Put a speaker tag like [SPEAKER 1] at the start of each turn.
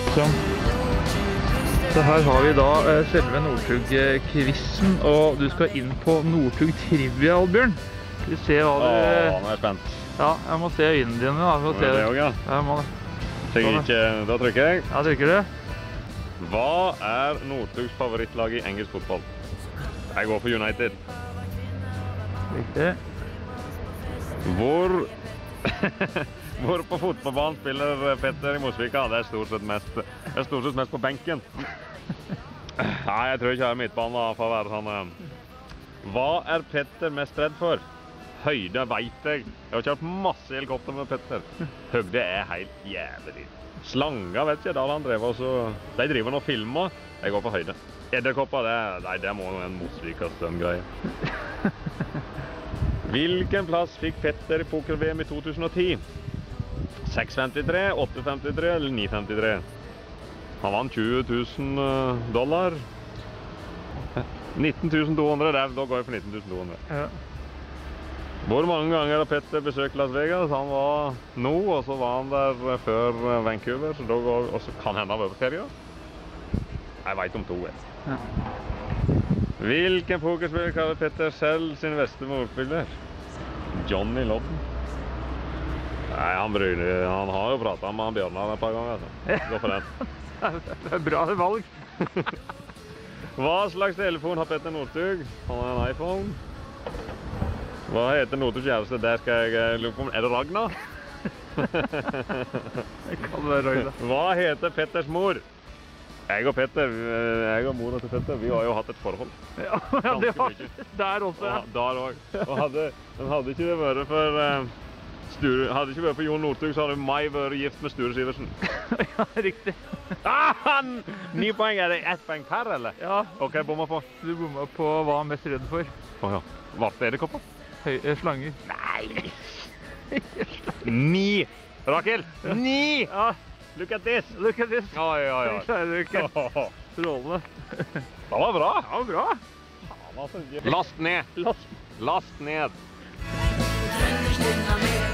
[SPEAKER 1] Sånn. Så her har vi da selve Northug-quizen, og du skal inn på Northug Trivia, Oddbjørn. Skal vi se hva du...
[SPEAKER 2] Nå er jeg spent.
[SPEAKER 1] Ja, jeg må se øynene dine da, for å se
[SPEAKER 2] det. Ja,
[SPEAKER 1] jeg må...
[SPEAKER 2] Da trykker jeg.
[SPEAKER 1] Ja, trykker du.
[SPEAKER 2] Hva er Northugs favorittlag i engelsk fotball? Jeg går for United.
[SPEAKER 1] Riktig.
[SPEAKER 2] Hvor på fotballbanen spiller Petter i Mosvika? Det er stort sett mest på benken. Nei, jeg tror ikke jeg er midtbanen da, for å være sånn. Hva er Petter mest redd for? Høyde vet jeg. Jeg har kjørt masse helikopter med Petter. Høyde er helt jævlig. Slanga vet jeg, da han drev også. De driver nå og filmer. Jeg går på høyde. Edderkopper, det må jo en Mosvika-støm-greie. Hvilken plass fikk Petter i poker-VM i 2010? 6,53, 8,53 eller 9,53? Han vant $20,000. 19.200, da går jeg for 19.200. Ja. Hvor mange ganger har Petter besøkt Las Vegas? Han var nå, og så var han der før Vancouver, så da går, og så kan hende han var på ferie. Jeg vet om 2, Ja. Hvilken pokerspiller kaller Petter selv sin beste motspiller? Johnny Lodden. Nei, han har jo pratet med Bjørnar et par ganger. Altså. Gå for den.
[SPEAKER 1] Det er bra valg.
[SPEAKER 2] Hva slags telefon har Petter Northug? Han har en iPhone. Hva heter Northugs kjæreste? Der skal jeg lukke om. Er det Ragnar?
[SPEAKER 1] Det kan være Ragnar.
[SPEAKER 2] Hva heter Petters mor? Jeg og Petter, jeg og mora til Petter, vi har jo hatt et forhold.
[SPEAKER 1] Ja, det var der også, ja.
[SPEAKER 2] Der også. Og hadde ikke det vært for hadde ikke vært for Jon Northug, så hadde meg vært gift med Sture Sivertsen.
[SPEAKER 1] Ja, riktig.
[SPEAKER 2] 9 poeng, er det 1 poeng per, eller?
[SPEAKER 1] Ja.
[SPEAKER 2] Ok, bomma på.
[SPEAKER 1] Du bomma på hva han er mest redd for.
[SPEAKER 2] Åja, vart det edderkopper?
[SPEAKER 1] Slanger.
[SPEAKER 2] Nei! 9! Rakel, 9!
[SPEAKER 1] Ja.
[SPEAKER 2] Look at this!
[SPEAKER 1] Look at this!
[SPEAKER 2] Oi.
[SPEAKER 1] Det klarer du ikke. Strålende.
[SPEAKER 2] Det var bra.
[SPEAKER 1] Det var bra.
[SPEAKER 2] Last ned. Last ned.